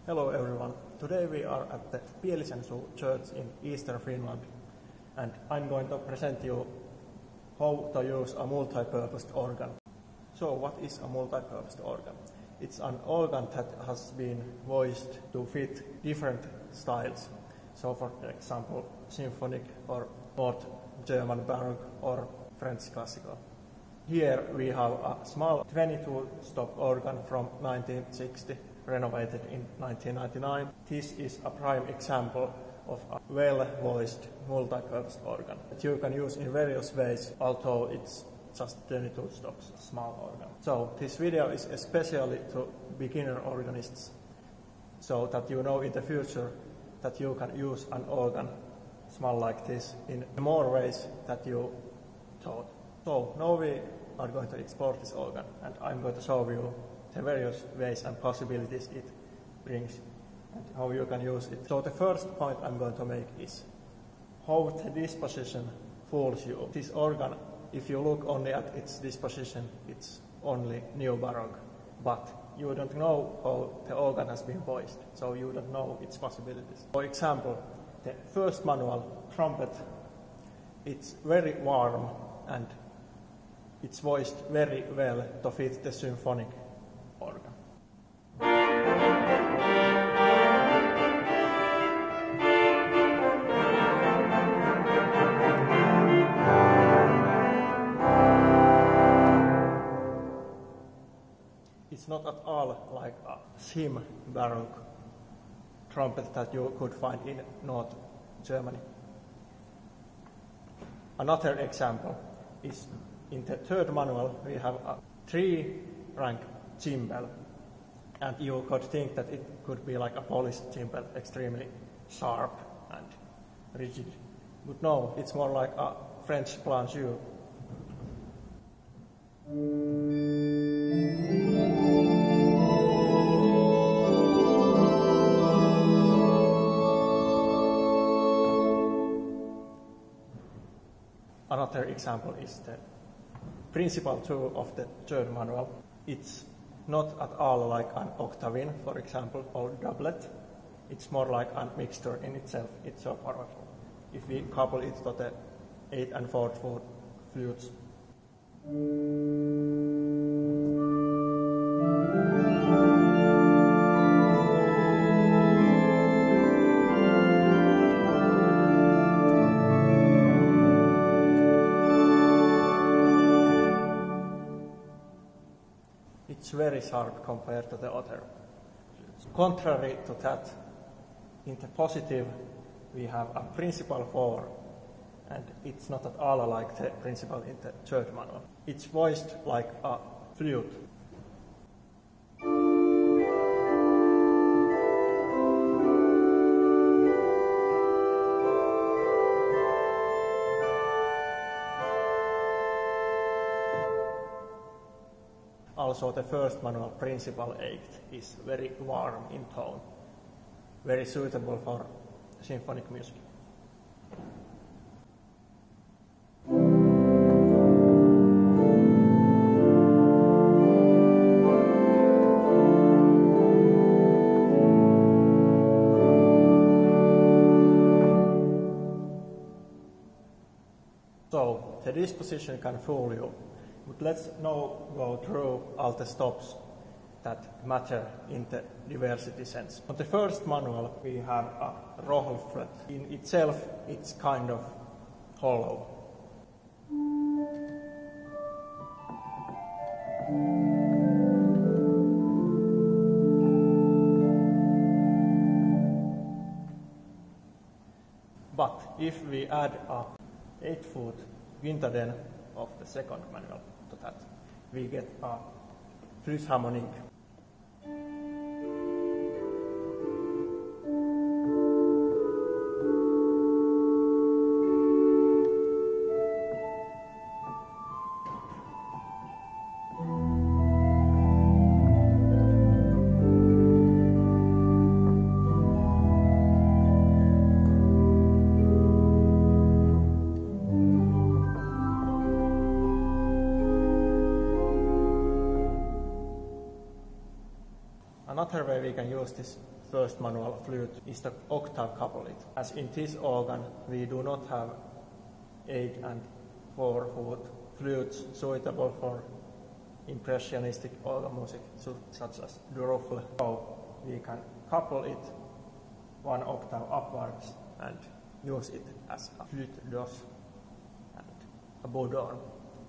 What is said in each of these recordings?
Hello everyone. Today we are at the Pielisensu Church in Eastern Finland, and I'm going to present you how to use a multi-purpose organ. So what is a multi-purpose organ? It's an organ that has been voiced to fit different styles. So for example, symphonic or North German Baroque or French classical. Here we have a small 22-stop organ from 1960, renovated in 1999. This is a prime example of a well-voiced multi-purpose organ that you can use in various ways, although it's just 22 stops, small organ. So this video is especially to beginner organists, so that you know in the future that you can use an organ small like this in more ways that you thought. So now we are going to explore this organ, and I'm going to show you the various ways and possibilities it brings and how you can use it. So the first point I'm going to make is how the disposition fools you. This organ, if you look only at its disposition, it's only New Baroque, but you don't know how the organ has been voiced, so you don't know its possibilities. For example, the first manual, trumpet, it's very warm and it's voiced very well to fit the symphonic organ. It's not at all like a Sim Baroque trumpet that you could find in North Germany. Another example is in the third manual we have a 3-rank cymbal, and you could think that it could be like a Polish cymbal, extremely sharp and rigid. But no, it's more like a French planchou. Another example is the principal 2 of the third manual. It's not at all like an octavine, for example, or doublet. It's more like a mixture in itself. It's so powerful. If we couple it to the 8 and 4/4 flutes. It's very sharp compared to the other. Contrary to that, in the positive we have a principal 4, and it's not at all like the principal in the third manual. It's voiced like a flute. Also, the first manual, principal 8, is very warm in tone, very suitable for symphonic music. So, the disposition can fool you. But let's now go through all the stops that matter in the diversity sense. On the first manual we have a roll fret. In itself it's kind of hollow. But if we add a 8-foot quintaden of the second manual to that, we get a flute harmonic. Another way we can use this first manual flute is the octave couplet. As in this organ we do not have 8 and 4 foot flutes suitable for impressionistic organ music such as Duroffel. So we can couple it 1 octave upwards and use it as a flute dos and a bourdon.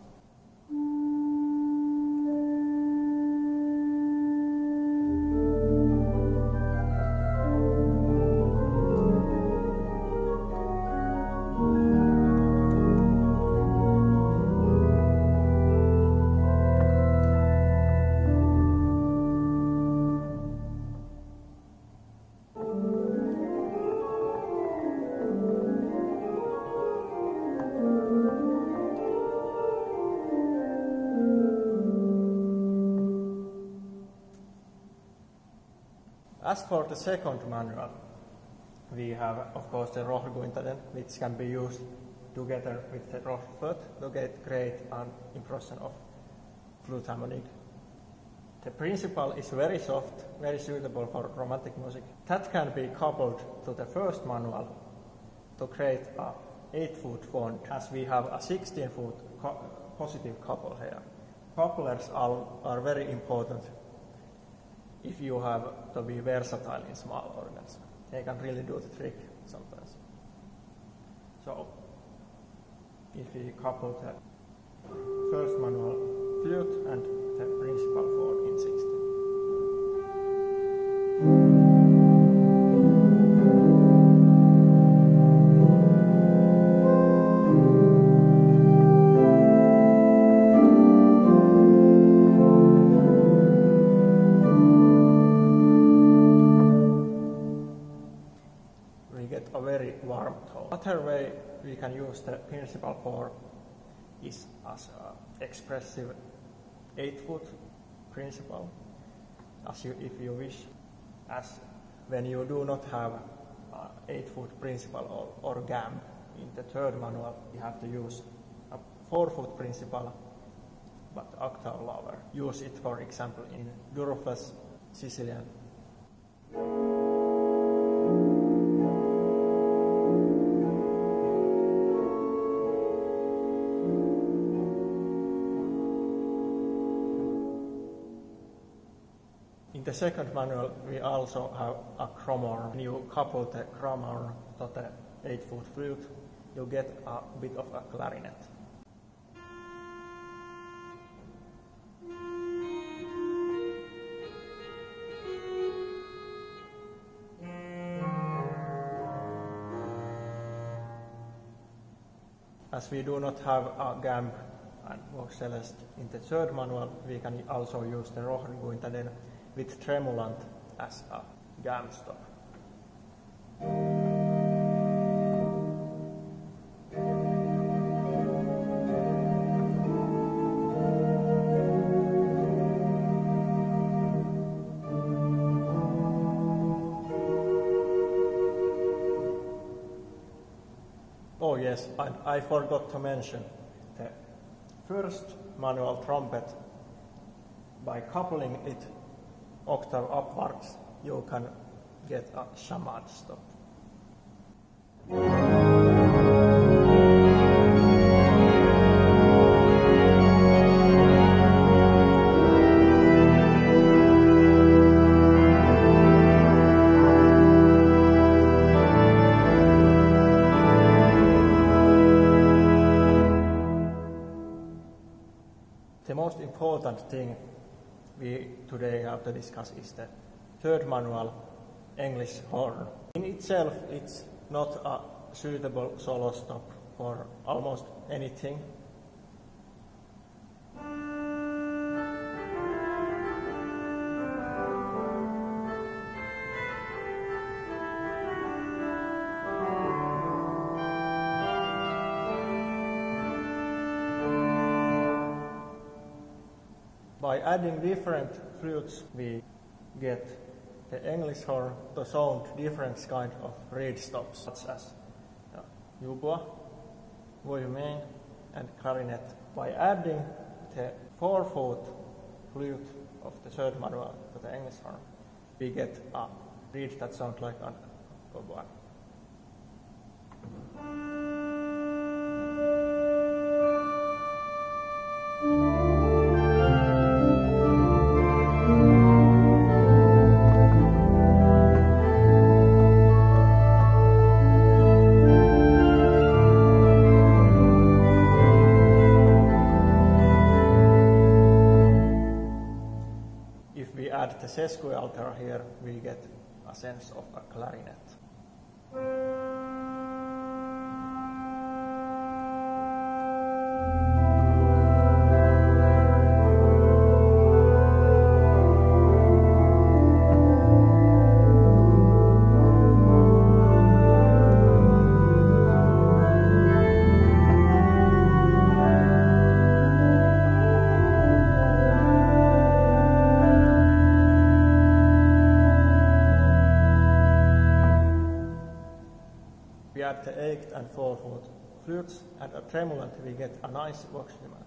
As for the second manual, we have of course the Rohrguintaden, which can be used together with the Rohrföt to get great an impression of flute harmonic. The principal is very soft, very suitable for romantic music. That can be coupled to the first manual to create a 8-foot font, as we have a 16-foot positive couple here. Couplers are very important if you have to be versatile in small organs. They can really do the trick sometimes. So, if we couple the first manual flute and the principal 4 in 16. A very warm tone. Another way we can use the principal 4 is as an expressive 8-foot principal, if you wish. As when you do not have 8-foot principal or gamb in the third manual, you have to use a 4-foot principal, but octave lower. Use it, for example, in Duroffel's Sicilian. In the second manual, we also have a cromorn. When you couple the cromorn to the 8-foot flute, you get a bit of a clarinet. As we do not have a gamb and vox celeste in the third manual, we can also use the Rohrguintaden with tremulant as a gamb stop. Oh yes, and I forgot to mention the first manual trumpet. By coupling it octave upwards, you can get a chamade stop. The most important thing we today have to discuss is the third manual, English horn. In itself, it's not a suitable solo stop for almost anything. By adding different flutes, we get the English horn to sound different kind of reed stops, such as hautbois, violin, and clarinet. By adding the 4-foot flute of the third manual to the English horn, we get a reeds that sound like an oboe. If we add the sesquialter here, we get a sense of a clarinet. We add the 8th and 4th flutes, and a tremulant we get a nice vox demand.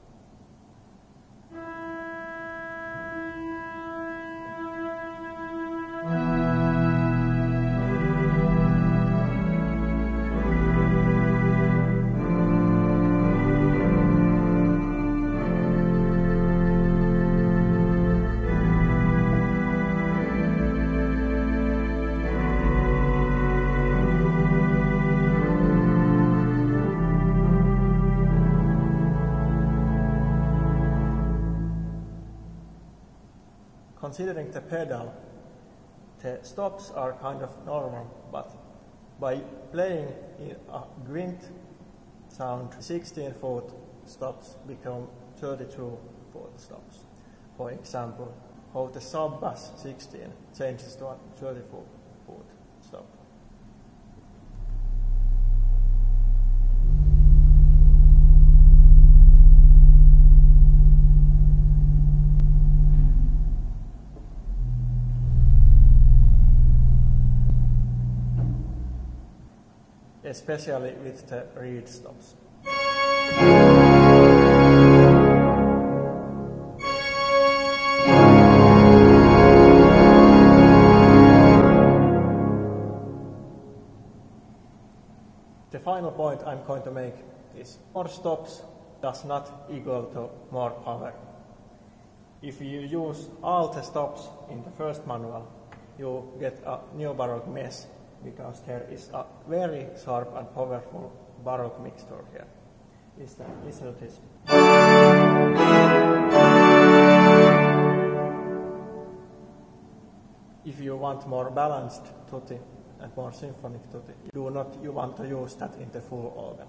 Considering the pedal, the stops are kind of normal, but by playing in a Gwint sound, 16-foot stops become 32-foot stops. For example, how the sub-bass 16 changes to a 34-foot stop. Especially with the reed stops. The final point I'm going to make is more stops does not equal to more power. If you use all the stops in the first manual, you get a neo-baroque mess, because there is a very sharp and powerful baroque mixture here. Listen to this. If you want more balanced tutti and more symphonic tutti, you want to use that in the full organ.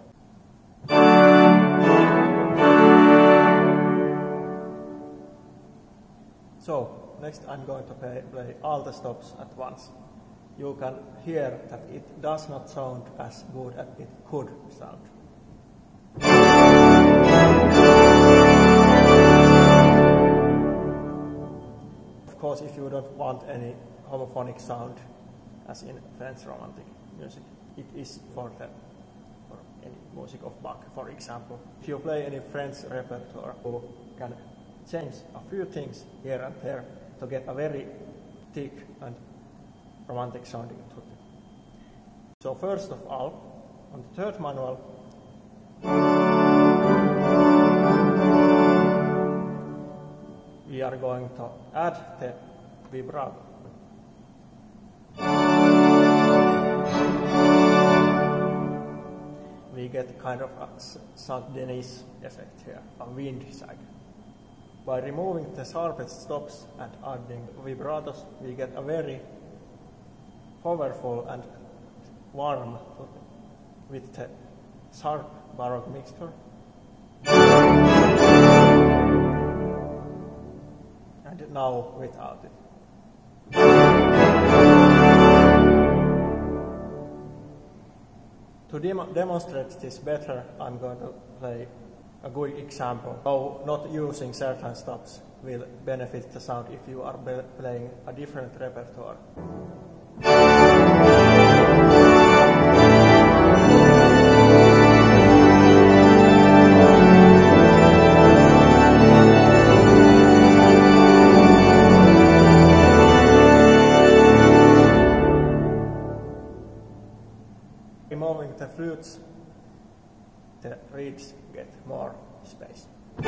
So, next I'm going to play all the stops at once. You can hear that it does not sound as good as it could sound. Of course, if you don't want any homophonic sound, as in French Romantic music, it is for any music of Bach, for example. If you play any French repertoire, you can change a few things here and there to get a very thick and romantic sounding tutti. So first of all, on the third manual, we are going to add the vibrato. We get kind of a Saint-Denis effect here, a wind sag. By removing the sharpest stops and adding vibratos, we get a very powerful and warm with the sharp baroque mixture. And now without it. To demonstrate this better, I'm going to play a good example. How not using certain stops will benefit the sound if you are playing a different repertoire. the flutes, the reeds get more space.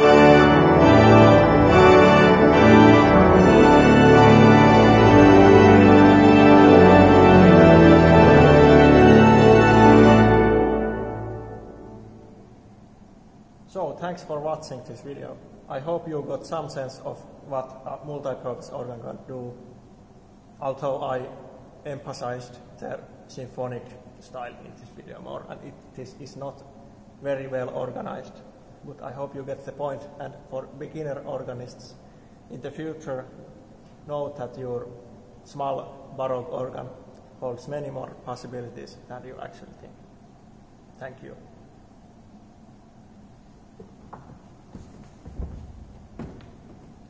So, thanks for watching this video. I hope you got some sense of what a multi-purpose organ can do, although I emphasized the symphonic style in this video more, and this is not very well organized, but I hope you get the point. And for beginner organists in the future, know that your small Baroque organ holds many more possibilities than you actually think. Thank you.